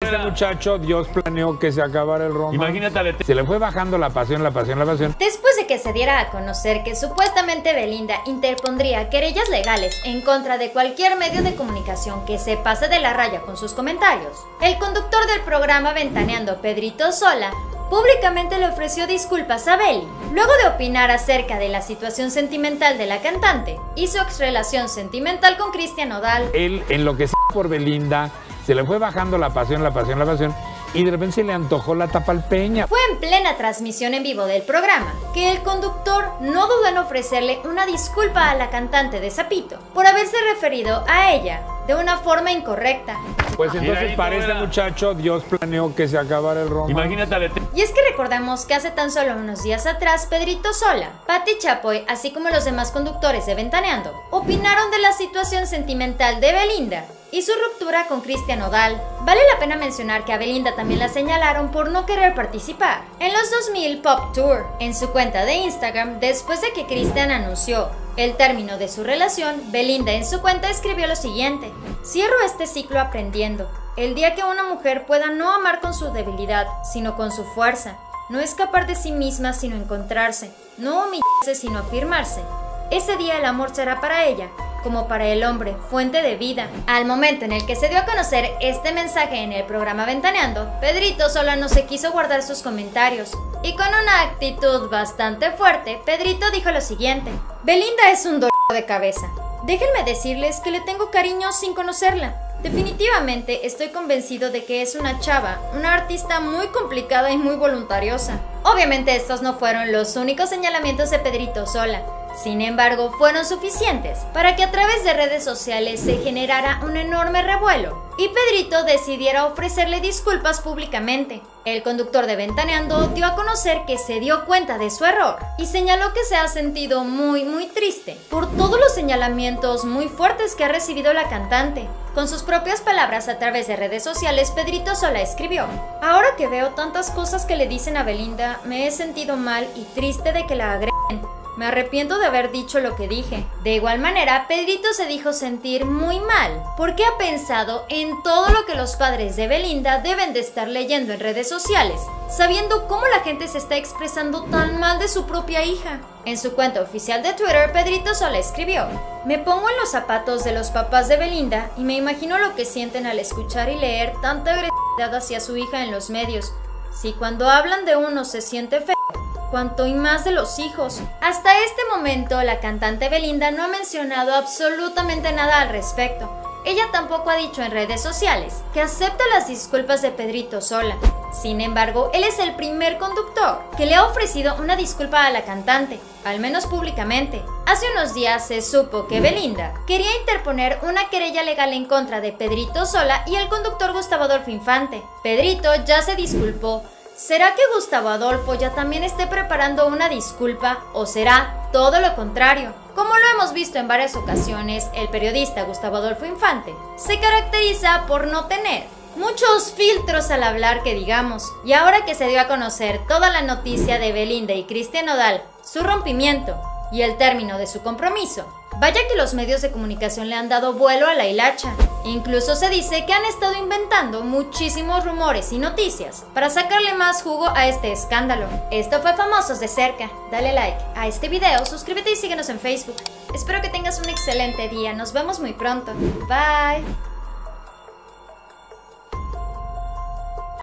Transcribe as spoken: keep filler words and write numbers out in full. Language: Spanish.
Este muchacho, Dios planeó que se acabara el romance. Imagínate, se le fue bajando la pasión, la pasión, la pasión. Después de que se diera a conocer que supuestamente Belinda interpondría querellas legales en contra de cualquier medio de comunicación que se pase de la raya con sus comentarios, el conductor del programa Ventaneando, Pedrito Sola, públicamente le ofreció disculpas a Beli, luego de opinar acerca de la situación sentimental de la cantante y su exrelación sentimental con Cristian Nodal. Él enloqueció por Belinda, se le fue bajando la pasión, la pasión, la pasión, y de repente se le antojó la tapalpeña. Fue en plena transmisión en vivo del programa que el conductor no dudó en ofrecerle una disculpa a la cantante de Zapito por haberse referido a ella de una forma incorrecta. Pues entonces para este muchacho Dios planeó que se acabara el romance. Imagínate. Y es que recordemos que hace tan solo unos días atrás Pedrito Sola, Pati Chapoy, así como los demás conductores de Ventaneando, opinaron de la situación sentimental de Belinda y su ruptura con Cristian Nodal. Vale la pena mencionar que a Belinda también la señalaron por no querer participar en los dos mil Pop Tour. En su cuenta de Instagram, después de que Cristian anunció el término de su relación, Belinda en su cuenta escribió lo siguiente: cierro este ciclo aprendiendo. El día que una mujer pueda no amar con su debilidad, sino con su fuerza, no escapar de sí misma sino encontrarse, no humillarse sino afirmarse, ese día el amor será para ella, como para el hombre, fuente de vida. Al momento en el que se dio a conocer este mensaje en el programa Ventaneando, Pedrito Sola no se quiso guardar sus comentarios y con una actitud bastante fuerte, Pedrito dijo lo siguiente: Belinda es un dolor de cabeza. Déjenme decirles que le tengo cariño sin conocerla. Definitivamente estoy convencido de que es una chava, una artista muy complicada y muy voluntariosa. Obviamente estos no fueron los únicos señalamientos de Pedrito Sola. Sin embargo, fueron suficientes para que a través de redes sociales se generara un enorme revuelo y Pedrito decidiera ofrecerle disculpas públicamente. El conductor de Ventaneando dio a conocer que se dio cuenta de su error y señaló que se ha sentido muy muy triste por todos los señalamientos muy fuertes que ha recibido la cantante. Con sus propias palabras a través de redes sociales, Pedrito Sola escribió: ahora que veo tantas cosas que le dicen a Belinda, me he sentido mal y triste de que la agreden. Me arrepiento de haber dicho lo que dije. De igual manera, Pedrito se dijo sentir muy mal porque ha pensado en todo lo que los padres de Belinda deben de estar leyendo en redes sociales, sabiendo cómo la gente se está expresando tan mal de su propia hija. En su cuenta oficial de Twitter, Pedrito Sola escribió: me pongo en los zapatos de los papás de Belinda y me imagino lo que sienten al escuchar y leer tanta agresividad hacia su hija en los medios. Si cuando hablan de uno se siente feo, cuanto y más de los hijos. Hasta este momento, la cantante Belinda no ha mencionado absolutamente nada al respecto. Ella tampoco ha dicho en redes sociales que acepta las disculpas de Pedrito Sola. Sin embargo, él es el primer conductor que le ha ofrecido una disculpa a la cantante, al menos públicamente. Hace unos días se supo que Belinda quería interponer una querella legal en contra de Pedrito Sola y el conductor Gustavo Adolfo Infante. Pedrito ya se disculpó. ¿Será que Gustavo Adolfo ya también esté preparando una disculpa o será todo lo contrario? Como lo hemos visto en varias ocasiones, el periodista Gustavo Adolfo Infante se caracteriza por no tener muchos filtros al hablar que digamos, y ahora que se dio a conocer toda la noticia de Belinda y Cristian Nodal, su rompimiento y el término de su compromiso, vaya que los medios de comunicación le han dado vuelo a la hilacha. Incluso se dice que han estado inventando muchísimos rumores y noticias para sacarle más jugo a este escándalo. Esto fue Famosos de Cerca. Dale like a este video, suscríbete y síguenos en Facebook. Espero que tengas un excelente día. Nos vemos muy pronto. Bye.